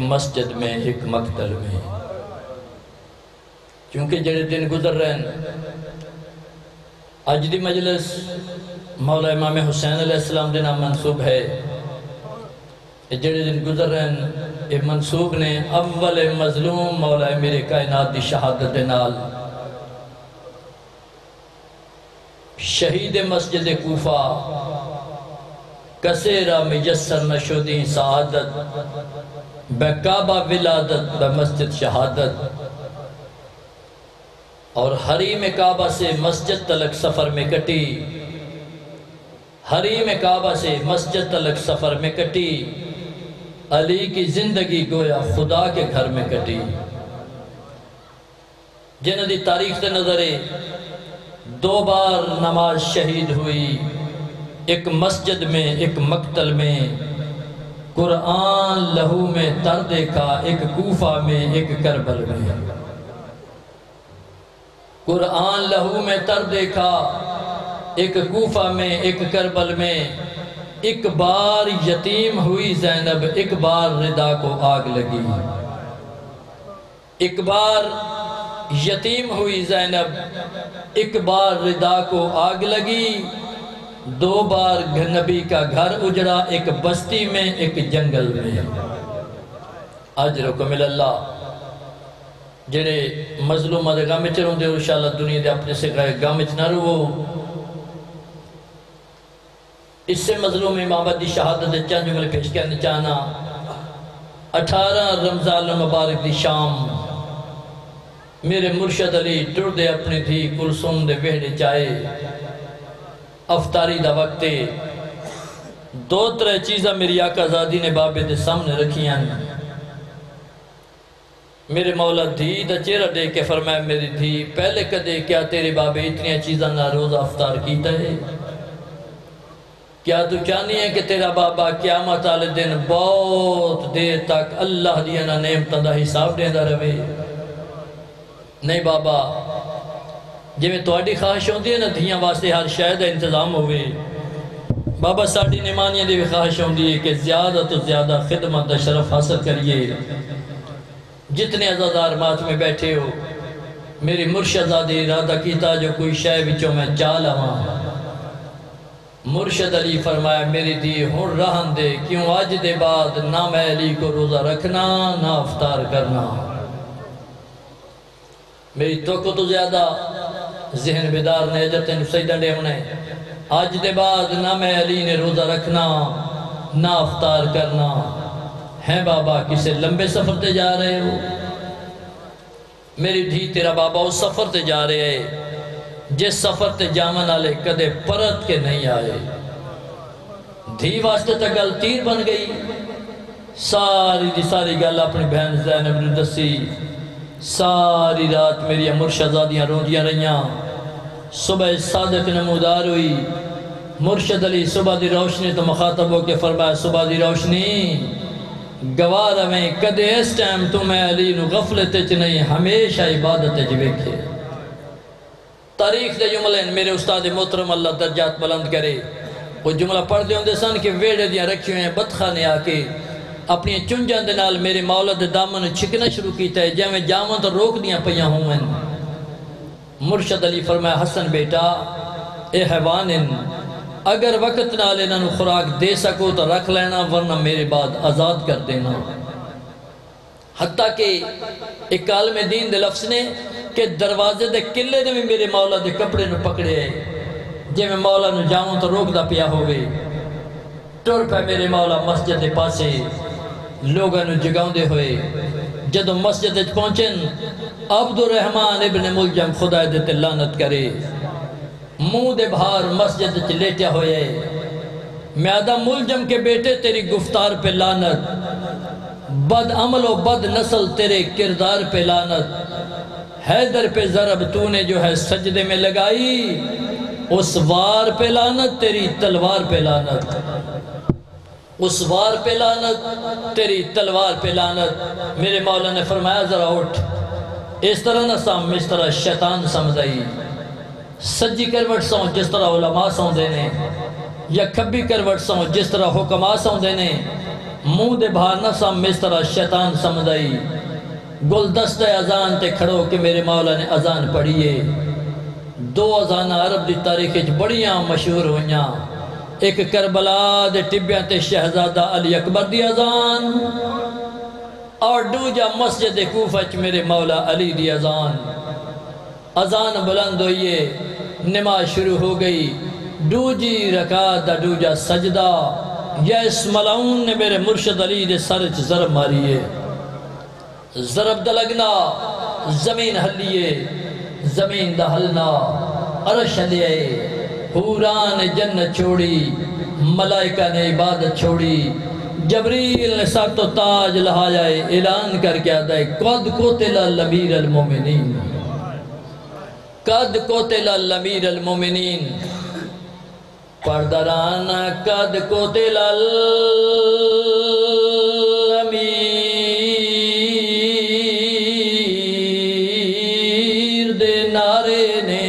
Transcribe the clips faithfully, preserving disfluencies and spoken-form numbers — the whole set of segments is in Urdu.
مسجد میں ایک مقتل میں. کیونکہ جڑے دن گزر رہے ہیں اج دی مجلس مولا امام حسین علیہ السلام دے نام منصوب ہے. جڑے دن گزر رہے ہیں یہ منصوب نے اول مظلوم مولا میرے کائنات دی شہادت دے نال شہید مسجد کوفہ کسیرہ میسر نشودی سعادت بے کعبہ ولادت بے مسجد شہادت اور حریم کعبہ سے مسجد تلک سفر میں کٹی. حریم کعبہ سے مسجد تلک سفر میں کٹی. علی کی زندگی گویا خدا کے گھر میں کٹی. جنہ دی تاریخ سے نظرے دو بار نماز شہید ہوئی، ایک مسجد میں ایک مقتل میں. قرآن لہو میں تر دیکھا ایک کوفہ میں ایک کربل میں. قرآن لہو میں تر دیکھا ایک کوفہ میں ایک کربل میں. ایک بار یتیم ہوئی زینب، ایک بار ردا کو آگ لگی. ایک بار یتیم ہوئی زینب، ایک بار ردا کو آگ لگی. دو بار نبی کا گھر اجڑا، ایک بستی میں ایک جنگل میں. اجرکم اللہ جڑے مظلومہ دے غم وچ روندے انشاءاللہ دنیا دے اپنے سے غم وچ نہ رو. اس سے مظلوم امام دی شہادت دے چند جملے پیش کرنا چاہنا. اٹھارہ رمضان المبارک دی شام میرے مرشد علی ٹر دے اپنی تھی کلثوم دے وہڑے چائے. افطاری دا وقتے دو ترے چیزاں میری آقا زادی نے بابے دے سامنے رکھیاں. میرے مولا دھی دا چہرہ دے کے فرمایا میری دھی پہلے کدے کیا تیرے بابے اتنی چیزاں نہ روزہ افطار کیتا ہے؟ کیا تو چاہنی ہے کہ تیرا بابا قیامت والے دن بہت دیر تک اللہ دیا نا نعمتاں دا حساب دیندا رہے؟ نہیں بابا، جی میں تواڈی خواہش ہوندی ہے نا دھیاں واسطے ہر شے دا انتظام ہوئے. بابا ساڈی نمانیاں دی بھی خواہش ہوندی ہے کہ زیادہ تو زیادہ خدمت دا شرف حاصل کریے. جتنے عزادار مات میں بیٹھے ہو میری مرشدزادی ارادہ کیتا جو کوئی شے وچوں میں چال آواں. مرشد علی فرمایا میری دی ہن رہن دے، کیوں آج دے بعد نہ میں علی کو روزہ رکھنا نہ افطار کرنا. میری توقع تو زیادہ ذہن بیدار نے اجر تین سجدہ دے ہونے. آج دے بعد نہ میں علی نے روزہ رکھنا نہ افطار کرنا. ہیں بابا کسے لمبے سفر تے جا رہے ہو؟ میری دھی تیرا بابا اس سفر تے جا رہے ہیں جس سفر تے جامن آلے کدے پرت کے نہیں آئے. دھی واسطے تا گل تیر بن گئی. ساری دی ساری گل اپنی بہن زینب نے دسی. ساری رات میری مرشدزادیاں روندیاں رہیاں. صبح صادق نمودار ہوئی. مرشد علی صبح دی روشنی تو مخاطب ہو کے فرمایا صبح دی روشنی گواہ رہیں کدے اس ٹائم تو میں علی نو غفلت چ نہیں ہمیشہ عبادت چ ویکھے. تاریخ دے جملے میرے استاد محترم اللہ درجات بلند کرے وہ جملہ پڑھ دے ہوندے سن کہ ویڑے دیاں رکھی ہوئے ہیں بدخانے آ کے اپنی چنجاں دے نال میرے مولا دے دامن چھکنا شروع کیتا ہے جے میں جاواں تو روک دیاں پیاں ہوں. مرشد علی فرمایا حسن بیٹا اے حیوان اگر وقت نال انہاں نوں خوراک دے سکو تو رکھ لینا ورنہ میرے بعد آزاد کر دینا. حتیٰ کہ ایک عالم دین دے لفظ نے کہ دروازے دے کلے نے بھی میرے مولا دے کپڑے نو پکڑے ہے جے میں مولا نو جاؤں تو روک دا پیا ہوئے. ٹر پہ میرے مولا مسجد دے پاسے لوگاں نو جگاؤں دے ہوئے. جدو مسجد اچ پہنچن عبد الرحمن ابن ملجم خدا دے تے لعنت کرے منہ دے بھار مسجد اچ لیٹیا ہوئے. میادہ ملجم کے بیٹے تیری گفتار پہ لعنت، بد عمل و بد نسل تیرے کردار پہ لعنت. حیدر پہ ضرب تو نے جو ہے سجدے میں لگائی اس وار پہ لعنت تیری تلوار پہ لعنت. اس وار پہ لعنت تیری تلوار پہ لعنت. میرے مولا نے فرمایا ذرا اٹھ اس طرح نہ سام اس طرح شیطان سمجھائی. سجی کروٹ سوں جس طرح علماء سوں دینے یا کھبی کروٹ سوں جس طرح حکماء سوں دینے. منہ دے باہر نہ سم اس طرح شیطان سمجھائی گلدستہ اذان تے کھڑو کہ میرے مولا نے اذان پڑھیے دو اذان عرب دی تاریخ بڑیاں مشہور ہوئیاں ایک کربلا دے ٹبیاں تے شہزادہ علی اکبر دی اذان اور دوجا مسجد کوفہ چ میرے مولا علی دی اذان اذان بلند ہوئیے نماز شروع ہو گئی دوجی رکعت دا دوجا سجدہ یا اس ملعون نے میرے مرشد علی دے سر چ ضرب ماریے ضرب دا لگنا زمین ہلیے زمین دا ہلنا عرش ہلیے حوران جنت چھوڑی ملائکہ نے عبادت چھوڑی جبریل نے سخت و تاج لہائے اعلان کر کے آدھائے قد قتل الامیر المومنین قد قتل الامیر المومنین پردران قد قتل الامیر دے نعرے نے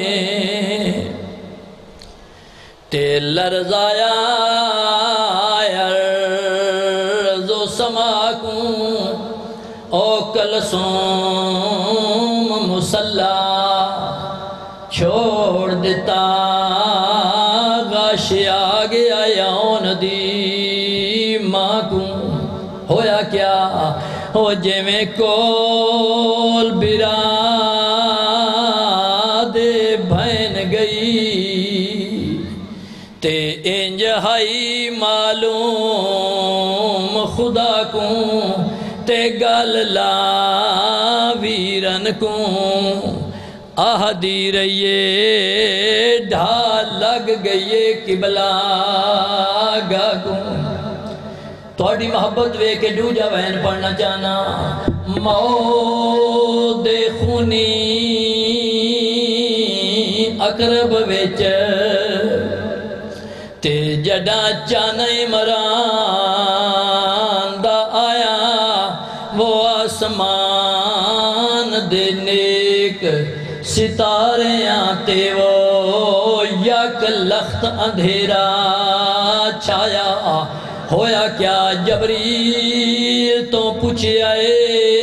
تے لرزایا عرض و سما کو او کلثوم مسلح چھوڑ دیتا غاش آگے آیاؤن دی ماں کو ہویا کیا ہو جے میں کول براد بھین گئی تے انجہائی معلوم خدا کو تے گل لا ویرن کو آہ دی رہیے ڈھال لگ گئیے قبلہ گا کو توڑی محبت وے کے ڈوجا بہن پڑھنا چاہنا موت خونی اقرب ویچ تے جڑا چانے مران دا آیا وہ آسمان دے نیک ستارے آتے وہ یک لخت اندھیرا چھایا ہویا کیا جبریل تو پوچھے آئے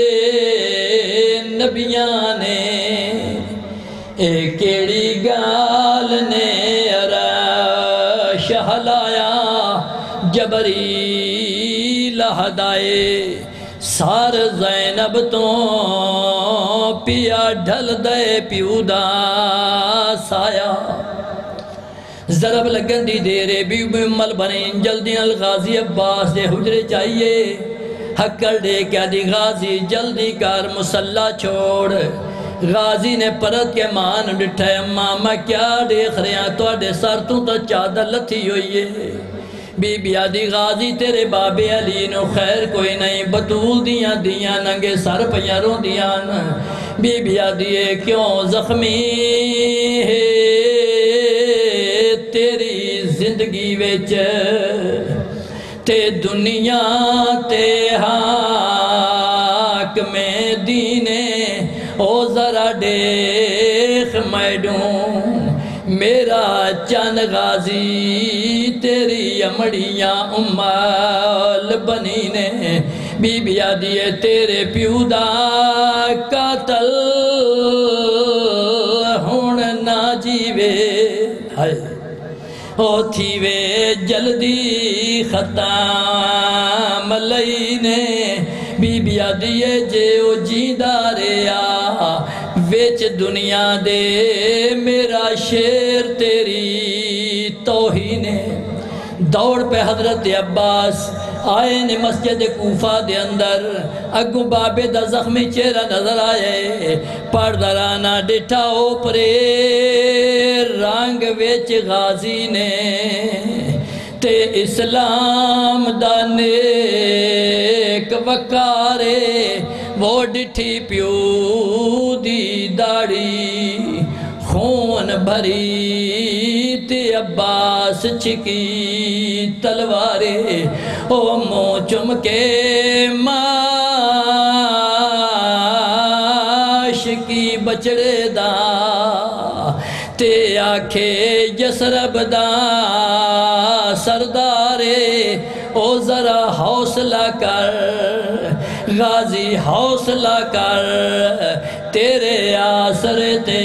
نبیاں نے اے کیڑی گال نے عرش ہلایا جبریل ہدائے سار زینب تو پیا ڈھل دے پیو دا سایا ضرب لگن دی دیرے بی امل بنین جلدی الغازی عباس دے حجرے چاہیے حکر دے کیا دی غازی جلدی کار مسلح چھوڑ غازی نے پرت کے مان ڈٹھے اماں میں کیا دیکھ رہے ہیں تو اڈے سر تو تا چادر لتھی ہوئیے بی بی آدھی غازی تیرے بابے علی نو خیر کوئی نہیں بطول دیاں دیاں ننگے سر پیاروں دیاں بی بی آدھی کیوں زخمی ہے تیری زندگی ویچ تے دنیا تے حاکم دینے او ذرا دیکھ میڈوں میرا چند غازی تیری امڑیاں امال بنی نے بی بی آدھیے تیرے پیو دا قاتل ہون نہ جیوے او تھی وے جلدی ختم لئینے بی بی آدھیے جے او جینداریا ویچ دنیا دے میرا شیر تیری توہینے دوڑ پہ حضرت عباس آئے نے مسجد کوفہ دے اندر اگو بابے دا زخمی چہرہ نظر آئے پردرانا ڈٹھا اوپرے رنگ ویچ غازی نے تے اسلام دا نیک وکارے وہ ڈٹھی پیو دی داڑی خون بھری تے عباس چکی تلوارے او مو چم کے ماش کی بچڑے دا تے آکھے یسرب دا سردارے او ذرا حوصلہ کر غازی حوصلہ کر، تیرے آسرے تے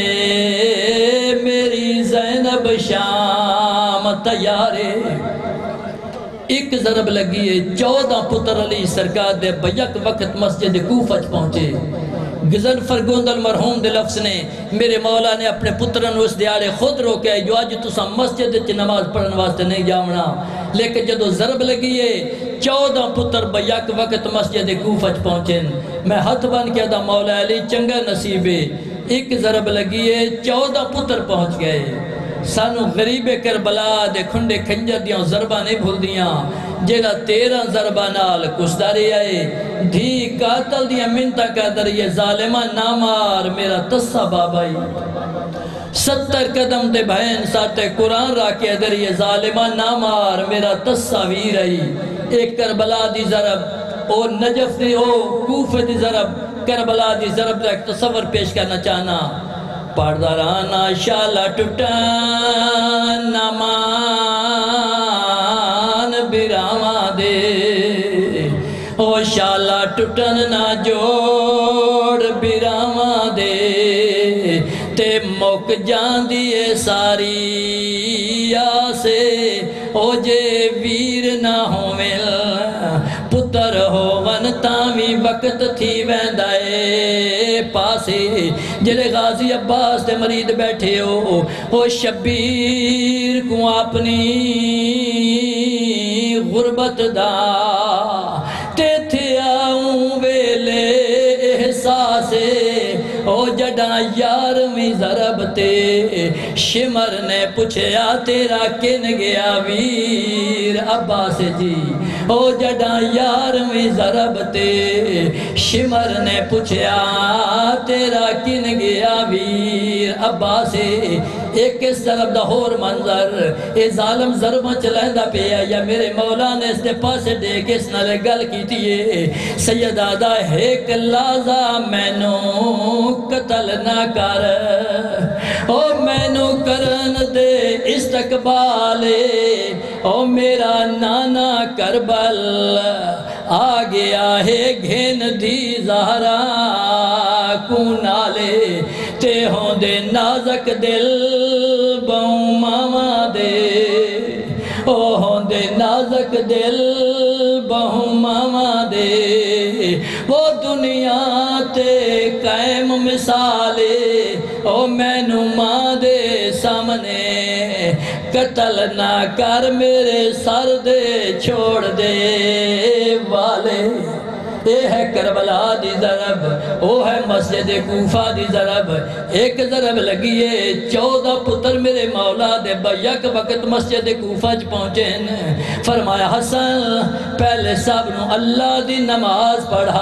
میری زینب شام تیارے۔ ایک ضرب لگی ہے، چودہ پتر علی سرکار دے بیک وقت مسجد کوفہ پہنچے۔ غضنفر گوندل مرحوم دے لفظ نے میرے مولا نے اپنے پترن اس دیارے خود روکے جو آج تسا مسجد چ نماز پڑھن واسطے نہیں جاونا، لیکن جدو ضرب لگی ہے چودہ پتر بیک وقت مسجد کوفہ پہنچے۔ میں ہاتھ بن کے دا مولا علی چنگا نصیبے، ایک ضرب لگی ہے چودہ پتر پہنچ گئے۔ سانو غریب کربلا دے کھنڈے کھنجر دیاں ضربہ نہیں بھول دیاں، جیڑا تیرہ ضربہ نال کشداری آئے، دھی قاتل دیاں منتہ کا دریئے ظالمہ نامار میرا تسا بابائی، ستر قدم دے بہن ساتھ قرآن راکے دریئے ظالمہ نامار میرا تسا ویر آئی۔ ایک کربلا دی ضرب او نجف دی او کوفہ دی ضرب، کربلا دی ضرب ایک تصور پیش کرنا چاہنا۔ پردارانا شالا ٹوٹان نمان براما دے، او شالا ٹوٹن نہ جوڑ براما دے، تے مک جان دیئے ساری آسے، او جے ویر نہ ہومل پتر ہو ون تامی وقت تھی ویندائے پاسے۔ جلے غازی عباس دے مرید بیٹھے ہو، او شبیر کو اپنی غربت دا تے تھے آؤں ویلے احساسے، او جڑا یارویں ضرب تے شمر نے پوچھیا تیرا کن گیا ویر عباس جی، او جڑا یارویں ضرب تے شمر نے پوچھیا تیرا کن گیا ویر عباس۔ ایک اس ضرب دا ہور منظر، اے ظالم ضربہ چلائندہ پیا یا میرے مولا نے اس دے پاسے دے کے اس نالے گل کی تیئے، سید آدھا ایک لازا مینو قتل نہ کر، او مینو کرن دے استقبالے، او میرا نانا کربل آ گیا ہے گھن دی زہرا کو نالے، تے ہوں دے نازک دل بہوں ماما دے، او ہوں دے نازک دل بہوں ماما دے، وہ دنیا تے قائم مثالے، او مینو ماں دے سامنے قتل نہ کر میرے سر دے چھوڑ دے والے۔ اے ہے کربلا دی ضرب، او ہے مسجد کوفہ دی ضرب۔ ایک ضرب لگیے چودہ پتر میرے مولا دے بیک وقت مسجد کوفہ چ پہنچے، فرمایا حسن پہلے سب نو اللہ دی نماز پڑھا،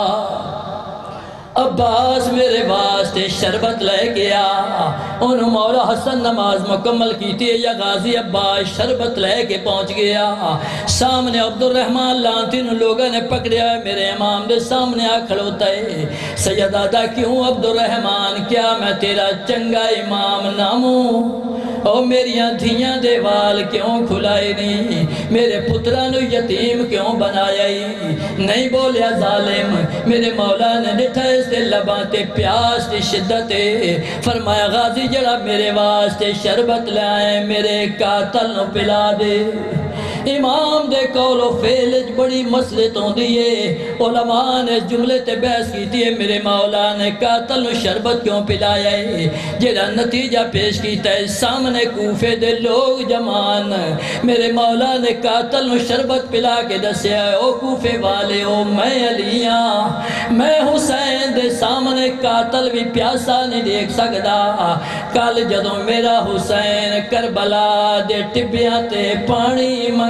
عباس میرے واسطے شربت لے گیا، انہوں مولا حسن نماز مکمل کی تھی، یا غازی عباس شربت لے کے پہنچ گیا، سامنے عبد الرحمن لانتین لوگوں نے پکڑیا ہے، میرے امام دے سامنے آ کھڑوتا ہے، سید آدھا کیوں عبد الرحمن کیا میں تیرا چنگا امام ناموں، او میریاں دھیاں دے وال کیوں کھلائے نہیں، میرے پترانو یتیم کیوں بنایا ہی نہیں، بولیا ظالم، میرے مولا نے ڈٹھا اس دے لباتے پیاس دی شدت، فرمایا غازی جڑا میرے واسطے شربت لائے میرے قاتل نو پلا دے۔ امام دے قول و فعلج بڑی مسلط ہوں دیئے، علماء نے جملے تے بحث کی دیئے، میرے مولا نے قاتل نو شربت کیوں پلایا ہے، جیڑا نتیجہ پیش کیتا ہے سامنے کوفے دے لوگ جمان، میرے مولا نے قاتل نو شربت پلا کے دسیا ہے، او کوفے والے او میں علیاں، میں حسین دے سامنے قاتل بھی پیاسا نہیں دیکھ سکدا، کل جدوں میرا حسین کربلا دے ٹبیاں تے پانی منگ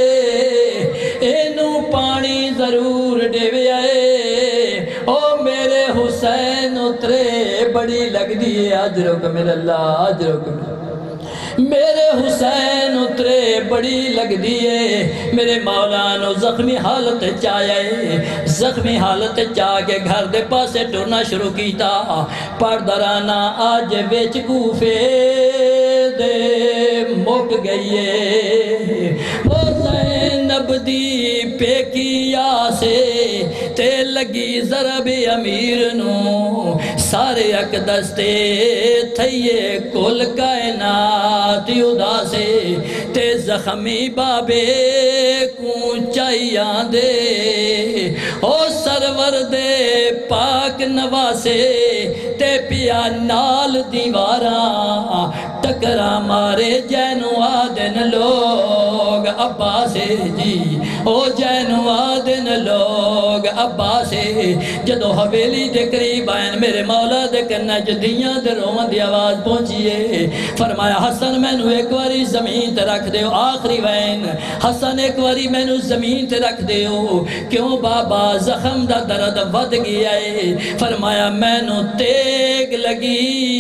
اینو پانی ضرور ڈیوے آئے، او میرے حسین اترے بڑی لگ دیئے، آج رک میرے اللہ آج رک میرے حسین اترے بڑی لگ دیئے، میرے مولانو زخمی حالت چاہے، زخمی حالت چاہ کے گھر دے پاسے ٹرنا شروع کیتا، پردرانا آج بیچ کوفے دے مک گئیے، وہ زینب دی پیکیا سے تے لگی ضرب امیر نو سارے اک دستے تھئیے کل کائنات ادا سے تے زخمی بابے کون چاہیاں دے او سرور دے پاک نواسے تے پیا نال دیواراں ٹکرا مارے جینو آدن لوگ ابا سے جی او جینو آدن لوگ ابا سے جدو حویلی دے قریب آئین میرے مولا دے کرنا جدیاں دے روان دی آواز پہنچیے فرمایا حسن میں نو ایک واری زمین تے رکھ دے آخری وین حسن ایک واری میں نو زمین تے رکھ دے کیوں بابا زخم دا درد ود گیا ہے فرمایا میں نو تیگ لگی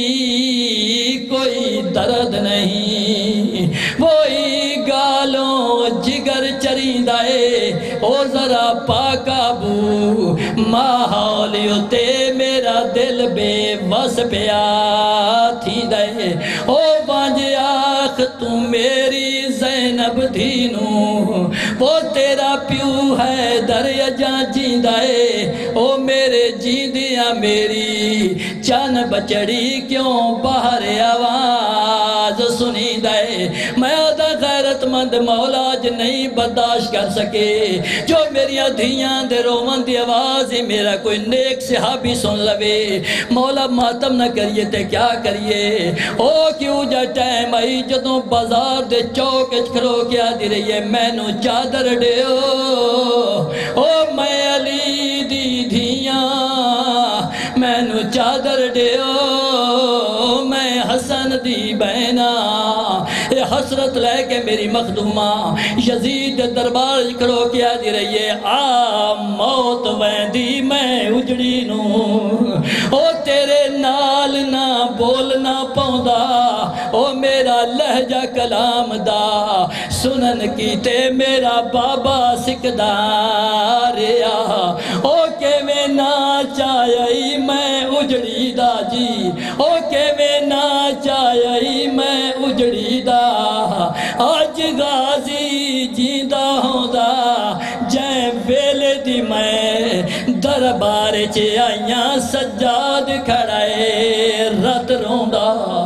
کوئی درد نہیں وہی گالوں جگر چریندہ ہے او ذرا پاکابو ماحولیو تے میرا دل بے وس پیا تھی دے او بانج آخ تو میری زینب دینو وہ تیرا پیو ہے دریا جاں جیندہ ہے او میرے جیندیاں میری چان بچڑی کیوں باہر آواز سنی دے میں آدھا غیرت مند مولاج نہیں برداشت کر سکے جو میری دھیاں دے رومن دی آواز ہی میرا کوئی نیک صحابی سن لوے مولا ماتم نہ کریے تے کیا کریے او کیوں جا ٹائم آئی جدوں بازار دے چوک اچکرو کیا دی رہی ہے میں نو چادر ڈیو او میں علی دی دھیاں میں نو چادر ڈیو میں حسن دی بہنا اے حسرت لے کے میری مخدومہ یزید دربار کھڑو کیا دی رہی ہے آ موت ویندی میں اجڑی نو او تیرے نال نہ بولنا پوندا او میرا لہجہ کلام دا سنن کی تے میرا بابا سکدا ریا او کہ میں نہ چاہیے میں اجڑی دا جی او کہ میں نہ چاہیے میں اجڑی دا آج غازی جیندہ ہوندا جائیں ویلے دی میں دربار چے آئیاں سجاد کھڑائے رت روندا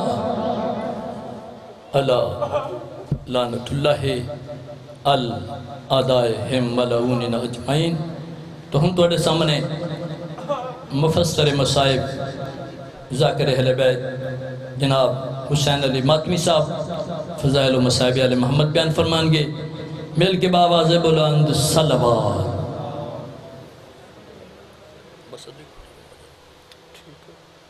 اللہ لعنت اللہ الادائہم ملعونین اجمعین تو ہم توڑے سامنے مفسر مصائب ذاکر اہل بیت جناب حسین علی ماتمی صاحب فضائل و مصائب علی محمد بیان فرمان گے مل کے باواز بلند صلوات